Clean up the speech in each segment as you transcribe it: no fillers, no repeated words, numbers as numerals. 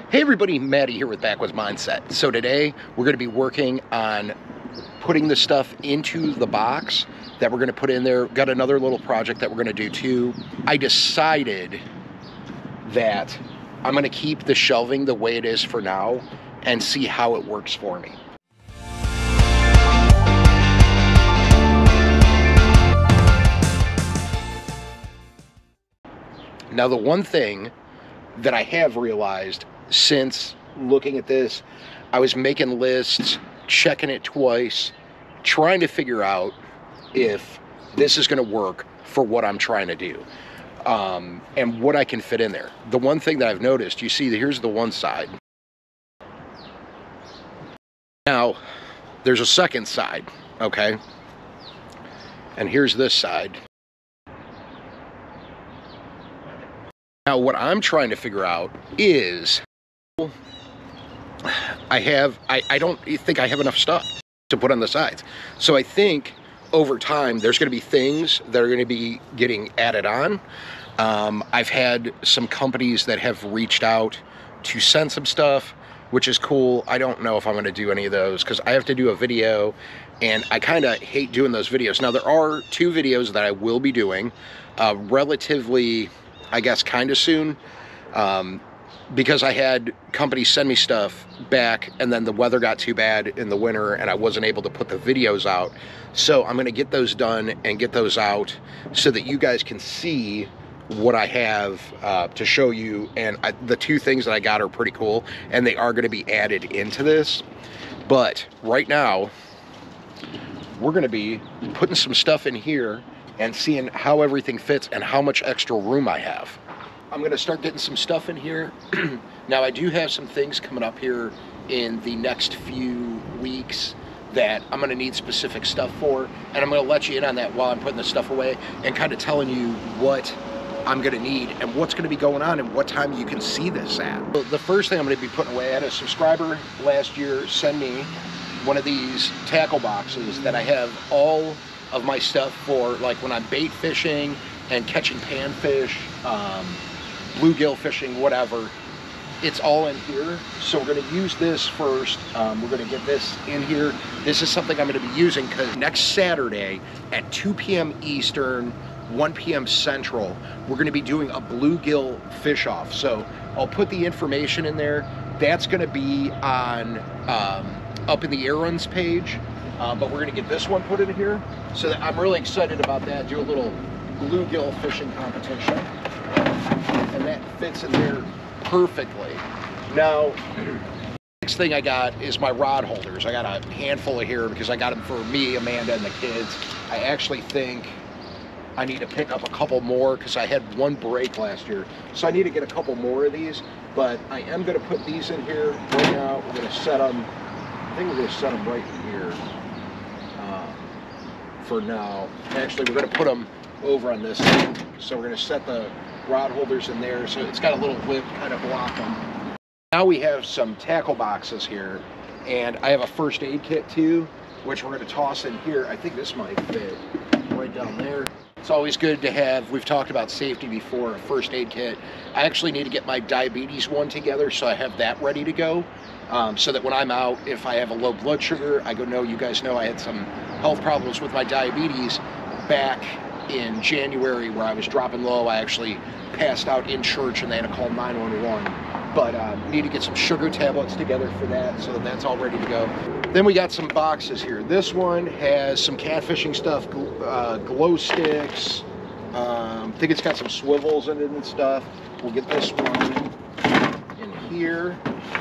Hey everybody, Maddie here with Backwoods Mindset. So today we're going to be working on putting the stuff into the box that we're going to put in there. Got another little project that we're going to do too. I decided that I'm going to keep the shelving the way it is for now and see how it works for me. Now the one thing that I have realized since looking at this, I was making lists, checking it twice, trying to figure out if this is going to work for what I'm trying to do, and what I can fit in there. The one thing that I've noticed, you see, here's the one side. Now, there's a second side, okay? And here's this side. Now, what I'm trying to figure out is I don't think I have enough stuff to put on the sides. So I think over time there's going to be things that are going to be getting added on. I've had some companies that have reached out to send some stuff, which is cool. I don't know if I'm going to do any of those because I have to do a video and I kind of hate doing those videos. Now there are 2 videos that I will be doing relatively, I guess, kind of soon. Because I had companies send me stuff back and then the weather got too bad in the winter and I wasn't able to put the videos out. So I'm going to get those done and get those out so that you guys can see what I have to show you. And the 2 things that I got are pretty cool and they are going to be added into this. But right now, we're going to be putting some stuff in here and seeing how everything fits and how much extra room I have. I'm going to start getting some stuff in here. Now, I do have some things coming up here in the next few weeks that I'm going to need specific stuff for, and I'm going to let you in on that while I'm putting the stuff away and kind of telling you what I'm going to need and what's going to be going on and what time you can see this at. So the first thing I'm going to be putting away, I had a subscriber last year send me one of these tackle boxes that I have all of my stuff for, like when I'm bait fishing and catching panfish, bluegill fishing, whatever. It's all in here. So we're going to use this first. We're going to get this in here. This is something I'm going to be using because next Saturday at 2 p.m. Eastern, 1 p.m. Central, we're going to be doing a bluegill fish off. So I'll put the information in there. That's going to be on up in the air runs page. But we're going to get this one put in here. So I'm really excited about that. Do a little bluegill fishing competition. And that fits in there perfectly. Now, next thing I got is my rod holders. I got a handful of here because I got them for me, Amanda, and the kids. I actually think I need to pick up a couple more because I had one break last year. So I need to get a couple more of these, but I am going to put these in here right now. We're going to set them, I think we're going to set them right here for now. Actually, we're going to put them over on this side. So we're going to set the rod holders in there, so it's got a little lip kind of block them. Now we have some tackle boxes here, and I have a first aid kit too, which we're going to toss in here. I think this might fit right down there. It's always good to have, we've talked about safety before, a first aid kit. I actually need to get my diabetes one together so I have that ready to go, so that when I'm out, if I have a low blood sugar, I go, no, you guys know I had some health problems with my diabetes back in January where I was dropping low. I actually passed out in church and they had to call 911. But need to get some sugar tablets together for that, so that's all ready to go. Then we got some boxes here. This one has some catfishing stuff, glow sticks. I think it's got some swivels in it and stuff. We'll get this one in here.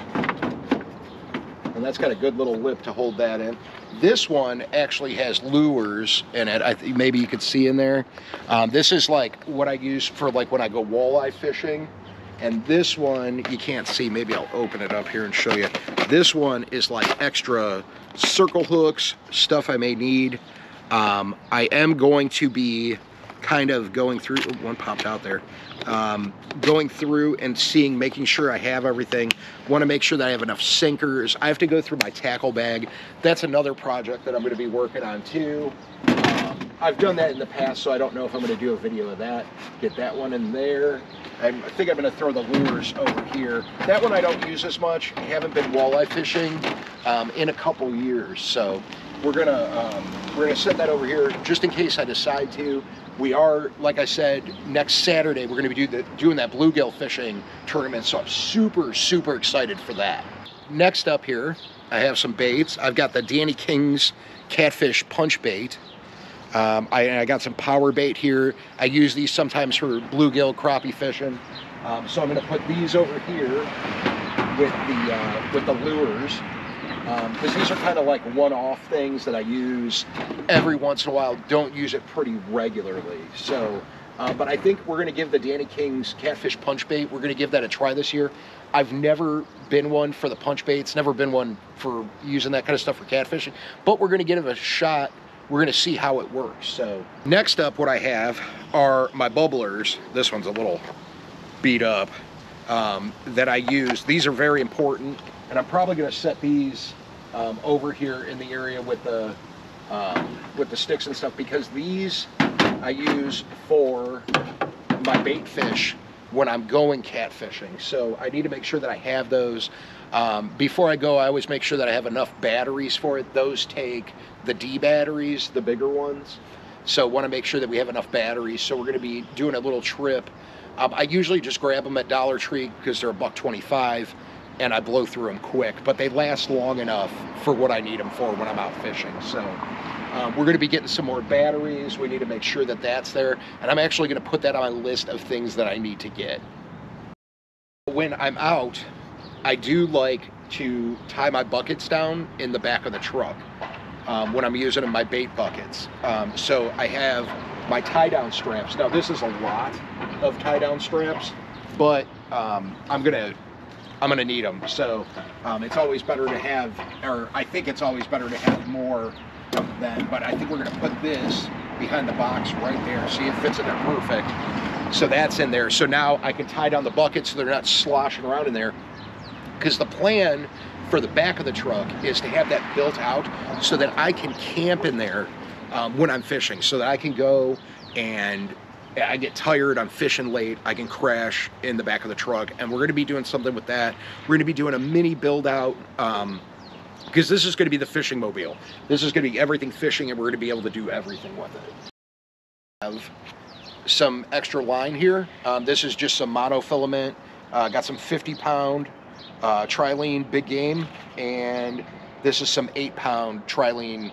And that's got a good little lip to hold that in. This one actually has lures in it. I think maybe you could see in there. This is like what I use for like when I go walleye fishing. And this one, you can't see. Maybe I'll open it up here and show you. This one is like extra circle hooks, stuff I may need. I am going to be kind of going through, one popped out there, going through and seeing, making sure I have everything. Want to make sure that I have enough sinkers. I have to go through my tackle bag. That's another project that I'm going to be working on too. I've done that in the past, so I don't know if I'm going to do a video of that. Get that one in there. I think I'm going to throw the lures over here. That one I don't use as much. I haven't been walleye fishing in a couple years, so we're gonna set that over here just in case I decide to. We are, like I said, next Saturday we're going to be doing that bluegill fishing tournament, so I'm super excited for that. Next up here, I have some baits. I've got the Danny King's catfish punch bait. I got some power bait here. I use these sometimes for bluegill crappie fishing. So I'm going to put these over here with the lures, because these are kind of like one-off things that I use every once in a while. Don't use it pretty regularly. So, but I think we're going to give the Danny King's catfish punch bait, we're going to give that a try this year. I've never been one for the punch baits, never been one for using that kind of stuff for catfishing, but we're going to give it a shot. We're going to see how it works. So next up, what I have are my bubblers. This one's a little beat up, that I use. These are very important, and I'm probably going to set these over here in the area with the sticks and stuff, because these I use for my bait fish when I'm going catfishing. So I need to make sure that I have those. Before I go, I always make sure that I have enough batteries for it. Those take the D batteries, the bigger ones. So I want to make sure that we have enough batteries. So we're going to be doing a little trip. I usually just grab them at Dollar Tree because they're $1.25, and I blow through them quick, but they last long enough for what I need them for when I'm out fishing. So we're going to be getting some more batteries. We need to make sure that that's there, and I'm actually going to put that on my list of things that I need to get. When I'm out, I do like to tie my buckets down in the back of the truck when I'm using them, my bait buckets. So I have my tie-down straps. Now this is a lot of tie-down straps, but I'm gonna need them. So it's always better to have, or I think it's always better to have more than, but I think we're gonna put this behind the box right there. See, it fits in there perfect. So that's in there. So now I can tie down the buckets so they're not sloshing around in there. Because the plan for the back of the truck is to have that built out so that I can camp in there when I'm fishing, so that I can go and I get tired, I'm fishing late, I can crash in the back of the truck. And we're going to be doing something with that. We're going to be doing a mini build out, because this is going to be the fishing mobile. This is going to be everything fishing, and we're going to be able to do everything with it. I have some extra line here. This is just some monofilament. Got some 50-pound trilene big game, and this is some 8-pound trilene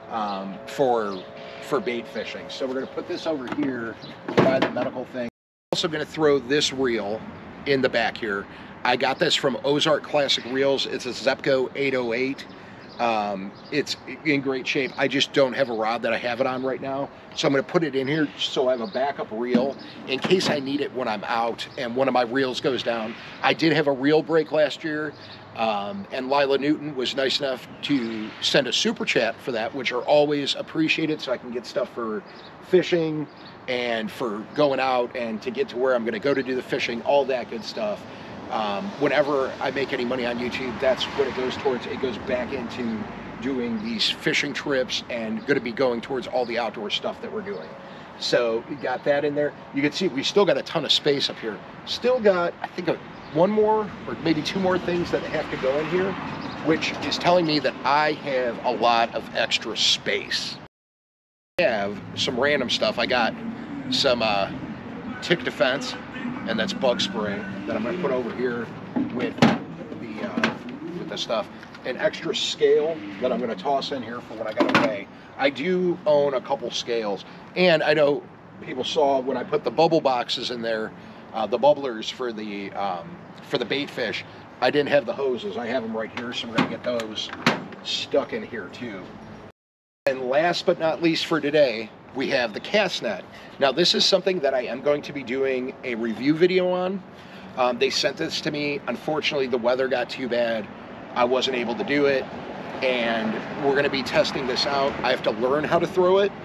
for bait fishing. So we're going to put this over here by the medical thing. Also going to throw this reel in the back here. I got this from Ozark Classic Reels. It's a Zepco 808. It's in great shape. I just don't have a rod that I have it on right now, so I'm going to put it in here so I have a backup reel in case I need it when I'm out and one of my reels goes down. I did have a reel break last year, and Lila Newton was nice enough to send a super chat for that, which are always appreciated, so I can get stuff for fishing and for going out and to get to where I'm going to go to do the fishing, all that good stuff. Whenever I make any money on YouTube, that's what it goes towards. It goes back into doing these fishing trips and going to be going towards all the outdoor stuff that we're doing. So we got that in there. You can see we still got a ton of space up here. Still got, I think, one more or maybe two more things that have to go in here, which is telling me that I have a lot of extra space. I have some random stuff. I got some tick defense, and that's bug spray that I'm going to put over here with the stuff. An extra scale that I'm going to toss in here for when I got away. I do own a couple scales, and I know people saw when I put the bubble boxes in there, the bubblers for the bait fish. I didn't have the hoses. I have them right here, so we're going to get those stuck in here too. And last but not least for today, we have the cast net. Now this is something that I am going to be doing a review video on. They sent this to me. Unfortunately, the weather got too bad. I wasn't able to do it, and we're going to be testing this out. I have to learn how to throw it,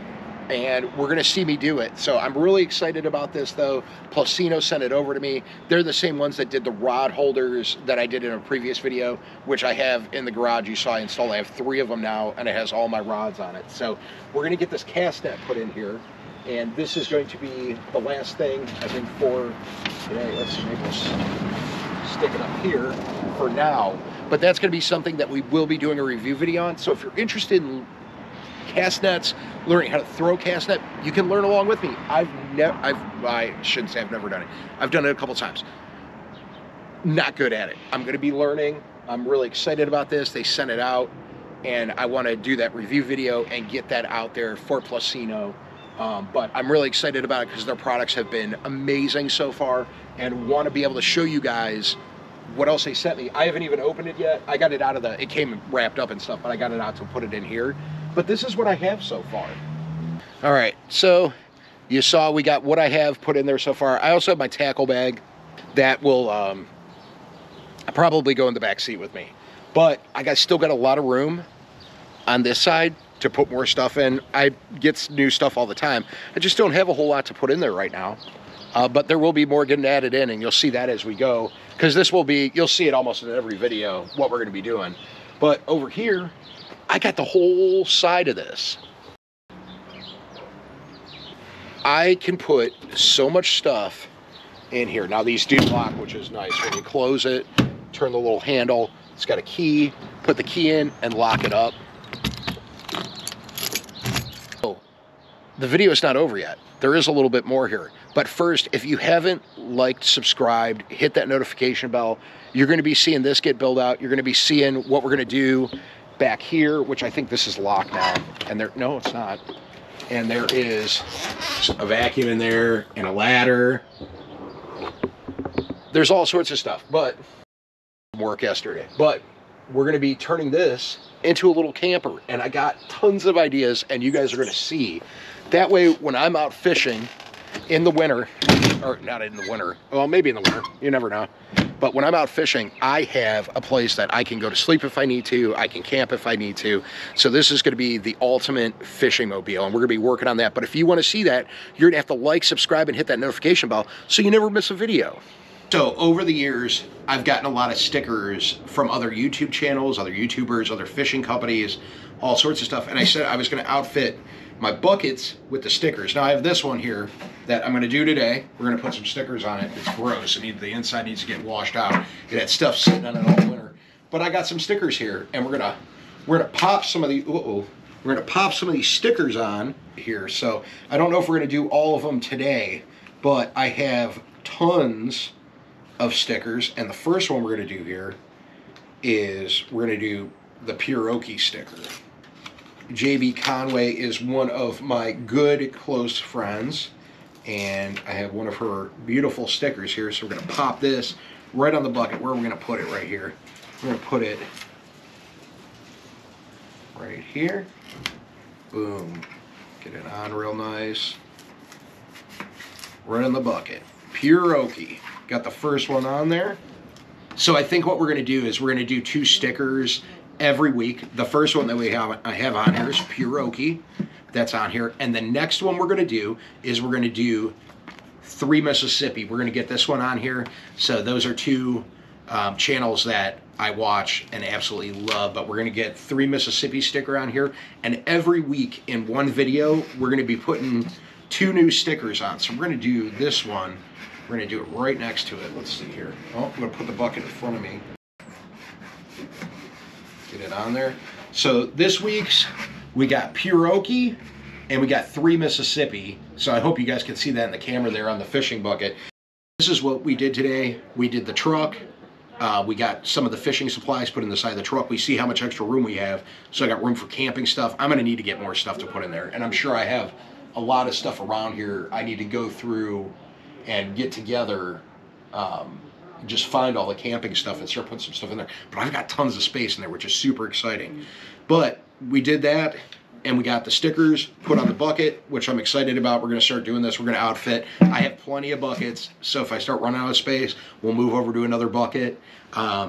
and we're going to see me do it. So I'm really excited about this, though. Plusino sent it over to me. They're the same ones that did the rod holders that I did in a previous video, which I have in the garage. You saw I installed. I have 3 of them now, and it has all my rods on it. So we're going to get this cast net put in here, and this is going to be the last thing, I think, for today. Let's see, maybe we'll stick it up here for now. But that's going to be something that we will be doing a review video on. So if you're interested in cast nets, learning how to throw cast net, you can learn along with me. I shouldn't say I've never done it. I've done it a couple times. Not good at it. I'm going to be learning. I'm really excited about this. They sent it out, and I want to do that review video and get that out there for Plusino. But I'm really excited about it because their products have been amazing so far, and want to be able to show you guys what else they sent me. I haven't even opened it yet. I got it out of the, it came wrapped up and stuff, but I got it out to put it in here. But this is what I have so far. All right, so you saw we got what I have put in there so far. I also have my tackle bag that will probably go in the back seat with me. But still got a lot of room on this side to put more stuff in. I get new stuff all the time. I just don't have a whole lot to put in there right now. But there will be more getting added in, and you'll see that as we go. Because this will be, you'll see it almost in every video, what we're going to be doing. But over here, I got the whole side of this. I can put so much stuff in here. Now these do lock, which is nice. When you close it, turn the little handle, it's got a key, put the key in and lock it up. Oh, the video is not over yet. There is a little bit more here. But first, if you haven't liked, subscribed, hit that notification bell. You're going to be seeing this get built out. You're going to be seeing what we're going to do back here, which I think this is locked now. And there, no, it's not. And there is a vacuum in there and a ladder. There's all sorts of stuff, but work yesterday. But we're going to be turning this into a little camper, and I got tons of ideas, and you guys are going to see. That way, when I'm out fishing in the winter, or not in the winter, well, maybe in the winter, you never know. But when I'm out fishing, I have a place that I can go to sleep if I need to. I can camp if I need to. So this is going to be the ultimate fishing mobile, and we're going to be working on that. But if you want to see that, you're going to have to like, subscribe, and hit that notification bell so you never miss a video. So over the years, I've gotten a lot of stickers from other YouTube channels, other YouTubers, other fishing companies, all sorts of stuff. And I said I was going to outfit my buckets with the stickers. Now I have this one here that I'm going to do today. We're going to put some stickers on it. It's gross. The inside needs to get washed out. It had stuff sitting on it all winter. But I got some stickers here, and we're gonna pop some of the we're gonna pop some of these stickers on here. So I don't know if we're going to do all of them today, but I have tons of stickers, and the first one we're going to do here is we're going to do the Pure-Oki sticker. JB Conway is one of my good close friends, and I have one of her beautiful stickers here. So we're going to pop this right on the bucket. Where are we going to put it? Right here. We're going to put it right here. Boom. Get it on real nice. Right on the bucket. Pure-Oki. Got the first one on there. So I think what we're going to do is we're going to do 2 stickers every week. The first one that I have on here is Pure-Oki. That's on here. And the next one we're going to do is we're going to do 3 Mississippi. We're going to get this one on here. So those are 2 channels that I watch and absolutely love. But we're going to get 3 Mississippi sticker on here. And every week in one video, we're going to be putting 2 new stickers on. So we're going to do this one. We're going to do it right next to it. Let's see here. Oh, I'm going to put the bucket in front of me. Get it on there. So this week's, we got Pure-Oki and we got 3 Mississippi. So I hope you guys can see that in the camera there on the fishing bucket. This is what we did today. We did the truck. We got some of the fishing supplies put in the side of the truck. We see how much extra room we have. So I got room for camping stuff. I'm going to need to get more stuff to put in there. And I'm sure I have a lot of stuff around here I need to go through and get together, just find all the camping stuff and start putting some stuff in there. But I've got tons of space in there, which is super exciting. But we did that, and we got the stickers put on the bucket, which I'm excited about. We're going to start doing this. We're going to outfit. I have plenty of buckets, so if I start running out of space, we'll move over to another bucket.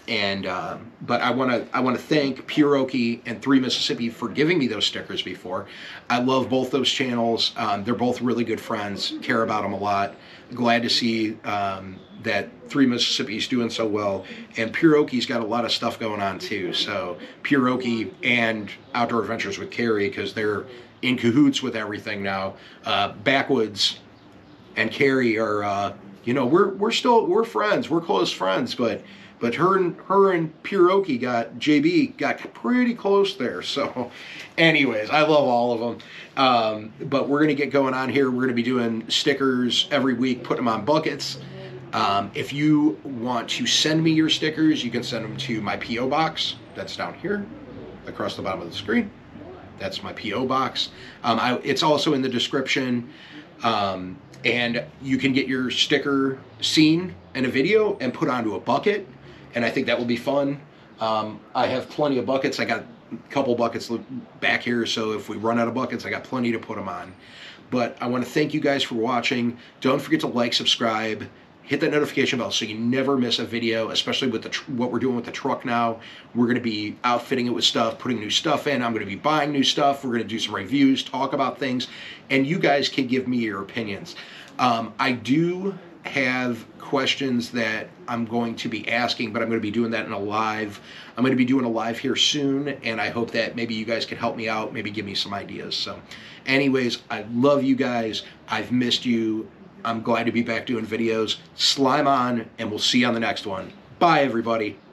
But I want to thank Pure Okie and 3 Mississippi for giving me those stickers before. I love both those channels. They're both really good friends. Care about them a lot. Glad to see that 3 Mississippi's doing so well, and Pure Okie's got a lot of stuff going on too. So Pure Okie and Outdoor Adventures with Carrie, because they're in cahoots with everything now. Backwoods and Carrie are, you know, we're friends. We're close friends, but her and Pure Okie JB got pretty close there. So anyways, I love all of them. But we're going to get going on here. We're going to be doing stickers every week, putting them on buckets. If you want to send me your stickers, you can send them to my P.O. box. That's down here across the bottom of the screen. That's my P.O. box. It's also in the description. And you can get your sticker seen in a video and put onto a bucket. And I think that will be fun. I have plenty of buckets. I got a couple buckets back here, so if we run out of buckets, I got plenty to put them on. But I want to thank you guys for watching. Don't forget to like, subscribe, hit that notification bell so you never miss a video, especially with what we're doing with the truck now. We're going to be outfitting it with stuff, putting new stuff in. I'm going to be buying new stuff. We're going to do some reviews, talk about things, and you guys can give me your opinions. I do have questions that I'm going to be asking, but I'm going to be doing that in a live. I'm going to be doing a live here soon, and I hope that maybe you guys can help me out, maybe give me some ideas. So anyways, I love you guys. I've missed you. I'm glad to be back doing videos. Slime on, and we'll see you on the next one. Bye, everybody.